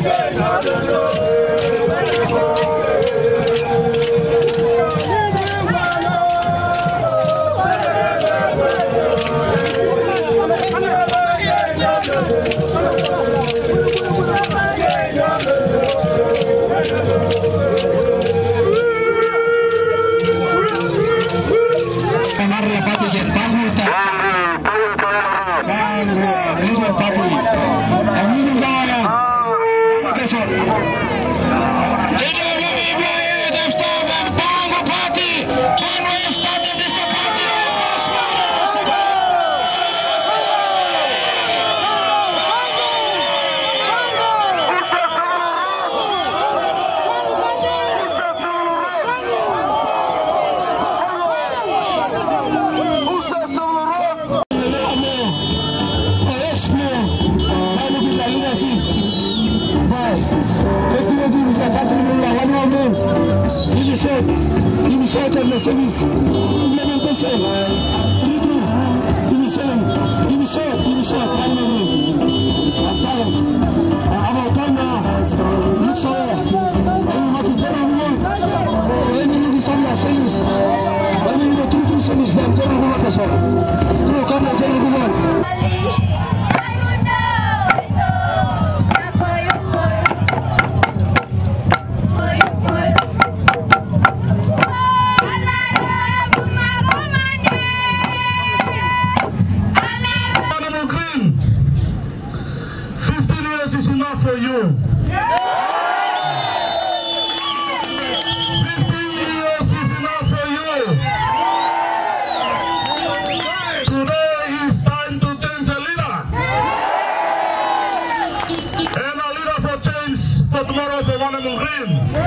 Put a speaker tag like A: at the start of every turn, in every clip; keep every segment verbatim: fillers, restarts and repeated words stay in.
A: Tomorrow for Vanimo Green.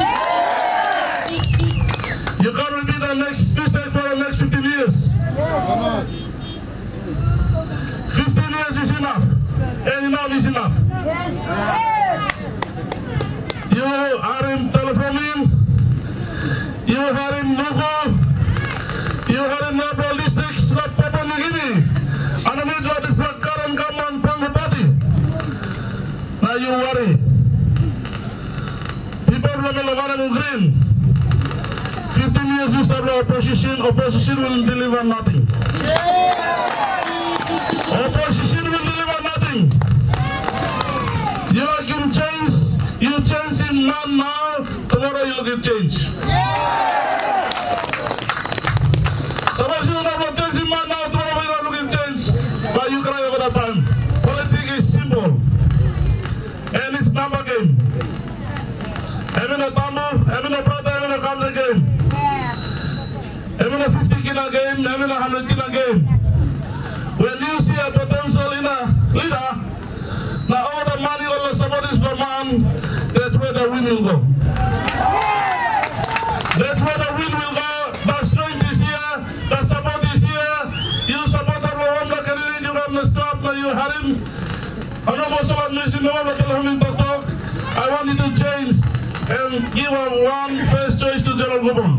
A: You can't repeat the next mistake for the next fifteen years. fifteen years is enough. And enough is enough. You are in Telephone, you are in Nuku, you are in Nabal districts of Papua New Guinea. And I'm going to the current government from the party. Now you worry. People from Vanimo Green, fifteen years you start the opposition, opposition will deliver nothing. Opposition will deliver nothing. You can change, you change in man now, tomorrow you can change. Suppose you not change in man now, tomorrow you not can change, but you cry over the time. Politics is simple, and it's number game. Having a Tamil, having a brother, having a country game. Having a fifty kina game, having a one hundred kina game. When you see a potential in a leader, now all the money, all the support is per man, that's where the win will go. That's where the win will go. The strength is here, the support is here. You support our one, the candidate, you have the stop, now you have him. I know most of us missing, no one will tell him to talk. I want you to change and give a one first choice to Gerald Gubon.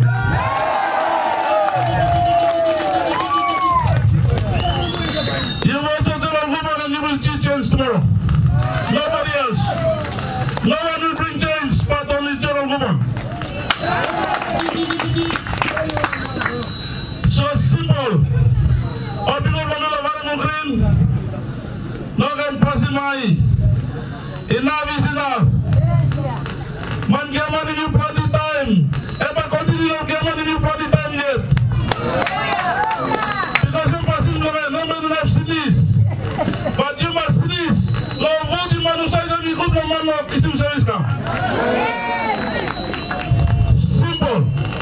A: You vote for Gerald Gubon and you will see change tomorrow. Nobody else. No one will bring change but only Gerald Gubon. So simple. All people from Vanimo Green, no can pass in my enough is enough. Man get money new party time. Ever continue to get money new party time yet? Because some person no man have sneeze. But you must sneeze. No vote in man usai na good man no kisim service now. Simple.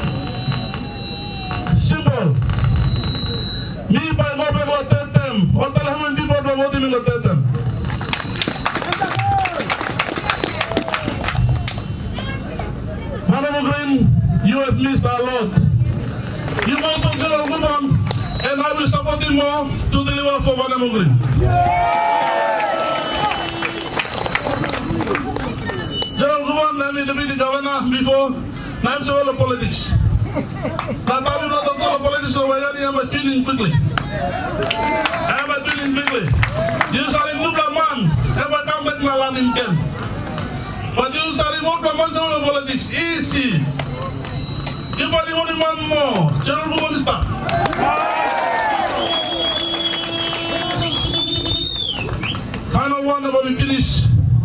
A: Simple. Me by go back to third term. All the time people are voting in the third term. Vanimo Green, you have missed a lot. You vote for Gerald Gubon, and I will support him more to deliver for Vanimo Green. Gerald Gubon, I mean, to be the governor before, now I'm saying all the politics. Now I'm not talking about politics, so I am a tuning quickly. I am a tuning quickly. You are a good man, ever come back to my land in Ken. But you say remote from politics, easy. If I want to man more, Gerald Gubon is back. Final one about we finish.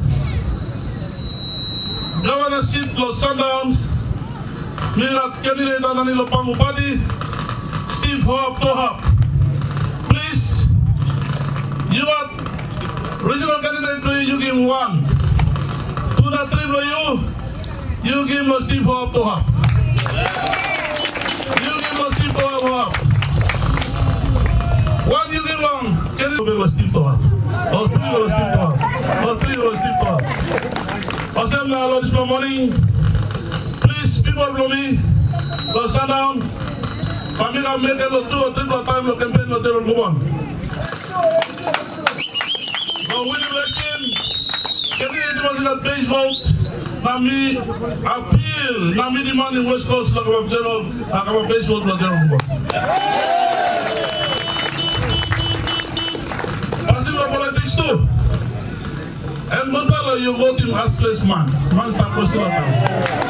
A: Governorship close sundown. Mira candidate on the PANGU PATI. Steve Hope Tohap. Please, you are regional candidate to you give one. To the three for you, you give us Steve Hope Tohap. You give us Steve Tohap. One you give one, candidate will Steve Tohap. Or three will Steve Tohap. Or three will Steve Tohap. Assembly allowed this morning. Please, people from me, go stand down. Family make a two or three more time to campaign with Gerald Gubon. Go win election. Candidate was in a base vote. Now me appeal. Now me demand in West Coast like a Gerald, like a base vote for Gerald Gubon. Passing the politics too. And no matter you vote in as place man. Man start posting up.